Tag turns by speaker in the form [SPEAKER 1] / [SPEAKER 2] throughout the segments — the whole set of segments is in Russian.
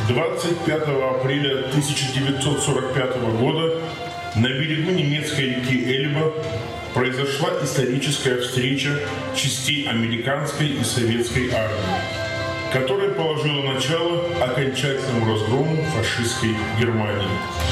[SPEAKER 1] 25 апреля 1945 года на берегу немецкой реки Эльба произошла историческая встреча частей американской и советской армии, которая положила начало окончательному разгрому фашистской Германии.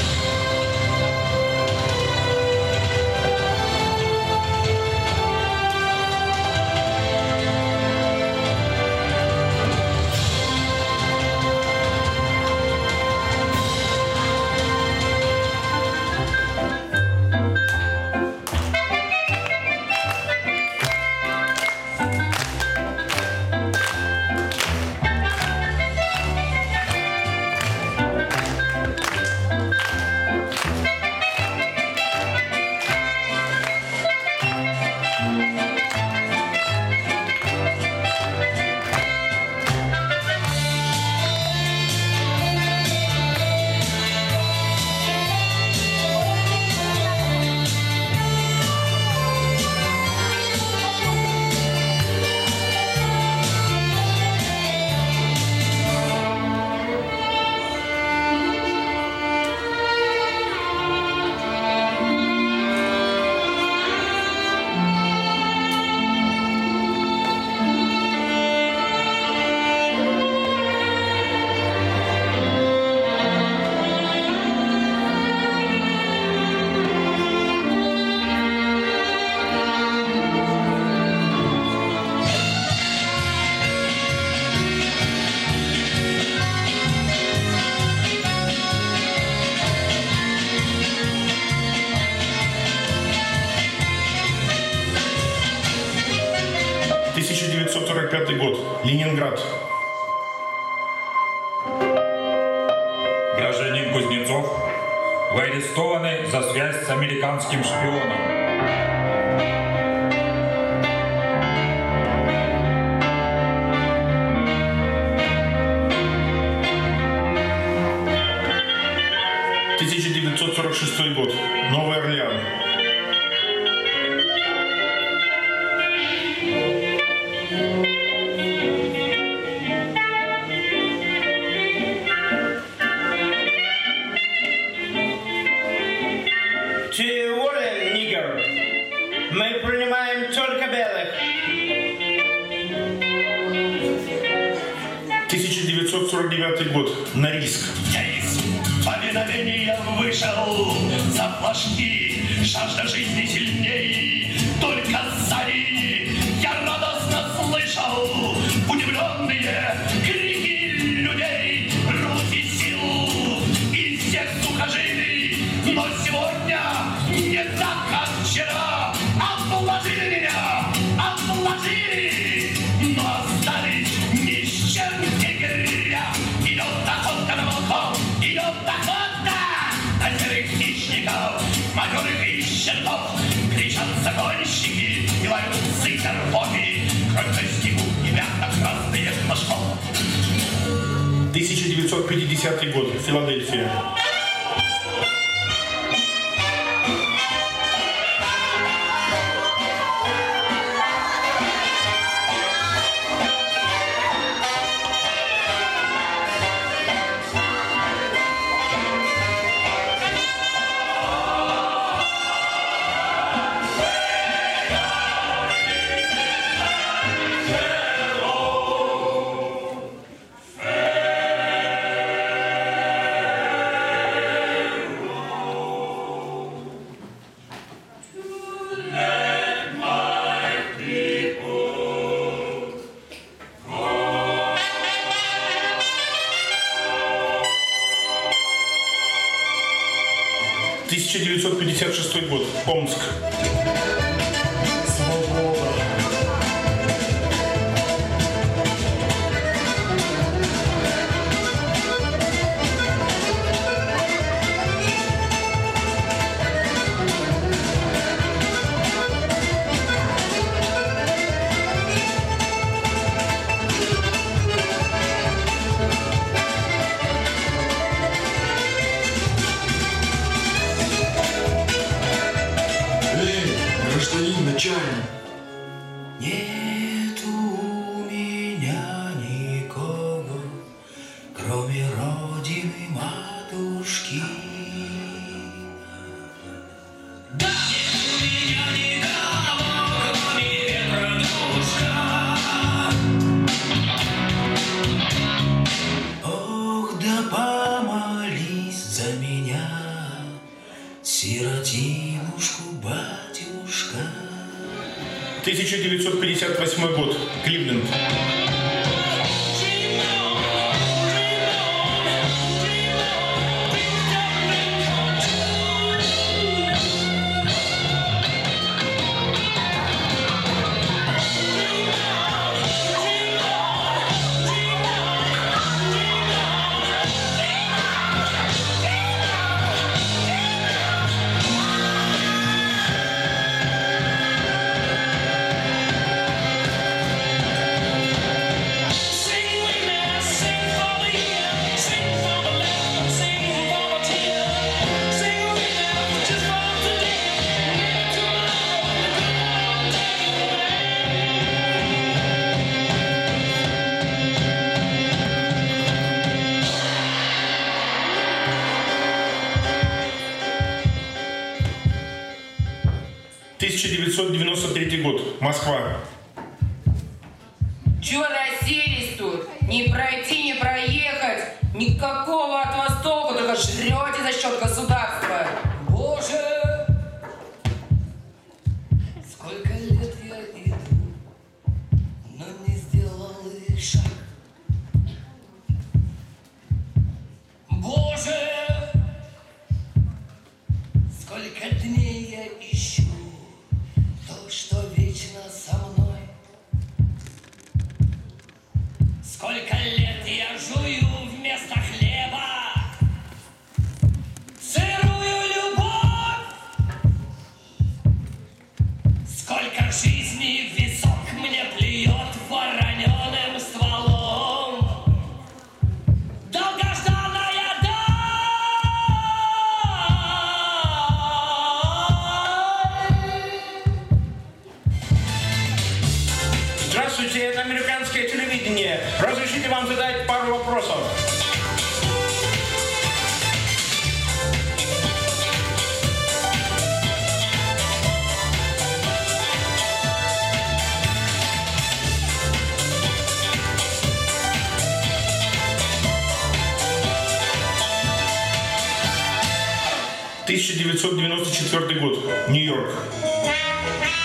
[SPEAKER 1] Год. Ленинград.
[SPEAKER 2] Гражданин Кузнецов, вы арестованы за связь с американским шпионом.
[SPEAKER 1] Год. Новый Орлеан. 1949 год. Норильск.
[SPEAKER 3] Я из повиновения вышел за флажки, жажда жизни сильней, только зари я радостно слышал удивленные крики людей, руки сил и всех сухожилий, но сегодня не так, как вчера, обложили меня, обложили, но остались ни с чем не гря. Идет охота на волков, идет охота на серых хищников, матерых и щенков. Кричат загонщики и лают сытер попи, кровь на снегу и мягко красные флажков.
[SPEAKER 1] 1950 год. Филадельфия. 1956 год. Омск.
[SPEAKER 4] Свобода.
[SPEAKER 1] 1. 1958 год. Кливленд. 1993 год. Москва.
[SPEAKER 4] Чего расселись тут? Не пройти, не проехать. Никакого от вас толку, только жрете за счет государства.
[SPEAKER 5] Боже! Сколько лет я иду, но не сделал и шаг. Боже! Сколько дней я ищу то, что вечно со мной. Сколько лет я жую вместо хлеба сырую любовь. Сколько жизни в висок мне плюет вороненым стволом. Долгожданная даль.
[SPEAKER 6] Здравствуйте, это американское телевидение. Разрешите вам задать пару вопросов?
[SPEAKER 1] «1994 год. Нью-Йорк.